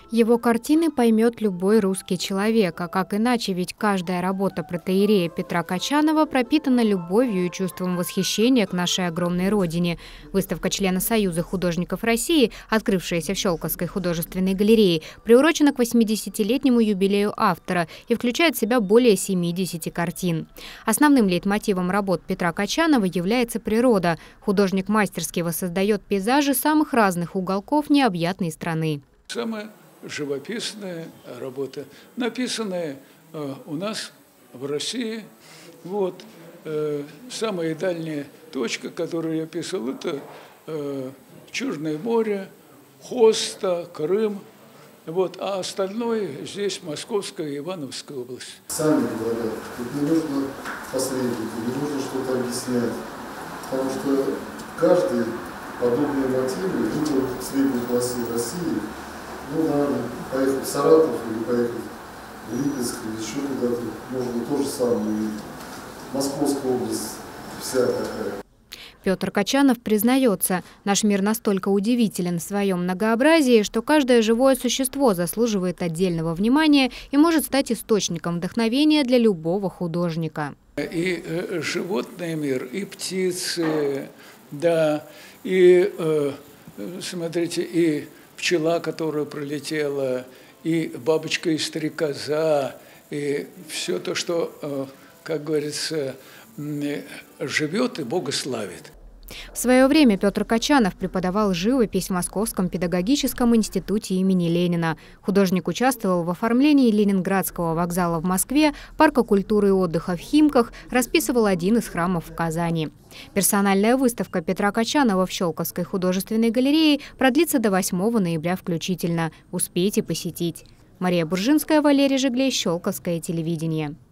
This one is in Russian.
Его картины поймет любой русский человек, а как иначе, ведь каждая работа протоиерея Петра Качанова пропитана любовью и чувством восхищения к нашей огромной родине. Выставка члена Союза художников России, открывшаяся в Щелковской художественной галерее, приурочена к 80-летнему юбилею автора и включает в себя более 70 картин. Основным лейтмотивом работ Петра Качанова является природа. Художник мастерски воссоздает пейзажи самых разных уголков необъятной страны. Самая живописная работа, написанная у нас в России. Вот. Самая дальняя точка, которую я писал, это Черное море, Хоста, Крым. Вот. А остальное здесь Московская и Ивановская область. Сами говорят, тут не нужно посредника, не нужно что-то объяснять. Потому что каждый подобные мотивы выбрал в средней полосе России. Ну, наверное, поехать в Саратов или поехать в Липецк или еще куда-то, можно то же самое. Московская область вся такая. Петр Качанов признается, наш мир настолько удивителен в своем многообразии, что каждое живое существо заслуживает отдельного внимания и может стать источником вдохновения для любого художника. И животный мир, и птицы, да, и, смотрите, и пчела, которая пролетела, и бабочка и стрекоза, и все то, что, как говорится, живет и Бога славит. В свое время Петр Качанов преподавал живопись в Московском педагогическом институте имени Ленина. Художник участвовал в оформлении Ленинградского вокзала в Москве, парка культуры и отдыха в Химках, расписывал один из храмов в Казани. Персональная выставка Петра Качанова в Щелковской художественной галерее продлится до 8 ноября включительно. Успейте посетить. Мария Буржинская, Валерий Жиглей, Щелковское телевидение.